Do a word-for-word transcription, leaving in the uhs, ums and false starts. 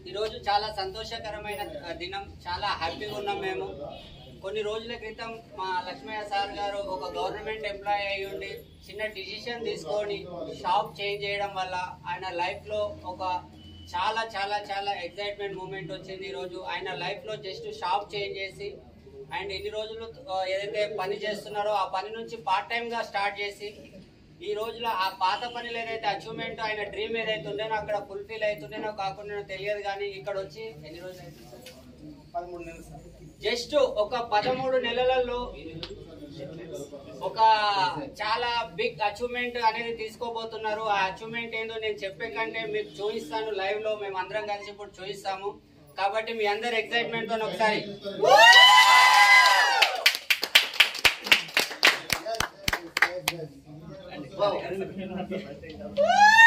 ఈరోజు చాలా సంతోషకరమైన దినం, చాలా హ్యాపీగా ఉన్నాం మేము. కొన్ని రోజుల క్రితం మా లక్ష్మయ్య సార్ గారు ఒక గవర్నమెంట్ ఎంప్లాయీ అయి ఉండి చిన్న డిసిషన్ తీసుకొని షాప్ చేంజ్ చేయడం వల్ల ఆయన లైఫ్లో ఒక చాలా చాలా చాలా ఎక్సైట్మెంట్ మూమెంట్ వచ్చింది. ఈరోజు ఆయన లైఫ్లో జస్ట్ షాప్ చేంజ్ చేసి అండ్ ఇన్ని రోజులు ఏదైతే పని చేస్తున్నారో ఆ పని నుంచి పార్ట్ టైంగా స్టార్ట్ చేసి ఈ రోజులో ఆ పాత పనిలో ఏదైతే అచీవ్మెంట్ ఆయన డ్రీమ్ ఏదైతే ఉండేనో అక్కడ ఫుల్ఫిల్ అవుతుండేనో కాకుండా తెలియదు. కానీ ఇక్కడ వచ్చి ఎన్ని రోజులు అవుతుంది? జస్ట్ ఒక పదమూడు నెలలలో ఒక చాలా బిగ్ అచీవ్మెంట్ అనేది తీసుకోబోతున్నారు. ఆ అచీవ్మెంట్ ఏందో నేను చెప్పే కంటే మీకు చూపిస్తాను లైవ్ లో. మేము అందరం కలిసి ఇప్పుడు చూపిస్తాము. కాబట్టి మీ అందరు ఎక్సైట్మెంట్ తో ఒకసారి Wow.